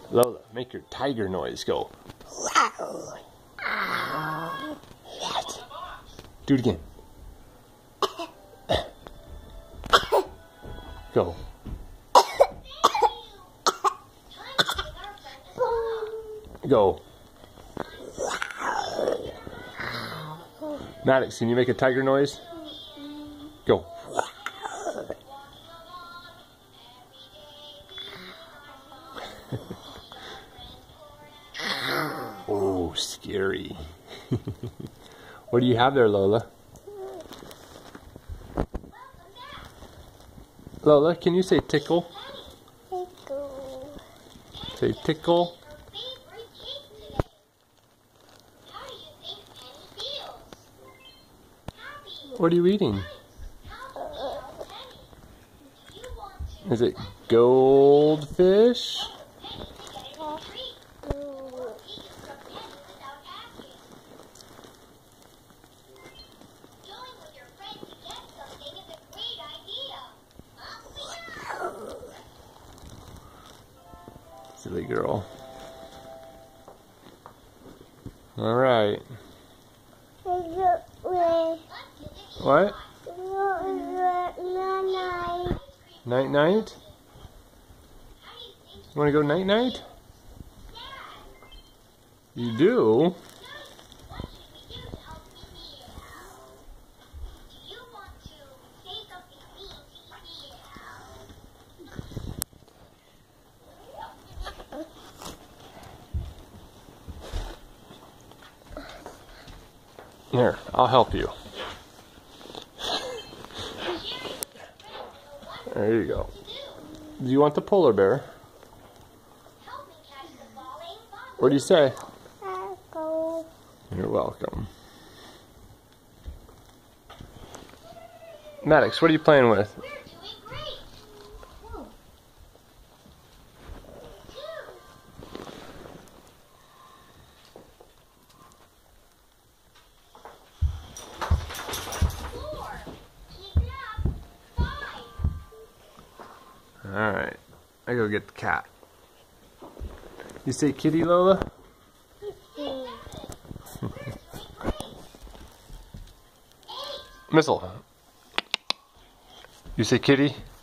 Lola, make your tiger noise. Go. Do it again. Go. Go. Maddox, can you make a tiger noise? Go. Oh, scary. What do you have there, Lola? Lola, can you say tickle? Tickle. Say tickle. What are you eating? Is it goldfish? Silly girl. All right. What? Night night? You want to go night night? You do? Here, I'll help you. There you go. Do you want the polar bear? What do you say? You're welcome. Maddox, what are you playing with? Alright, I go get the cat. You say kitty, Lola? Missile. You say kitty?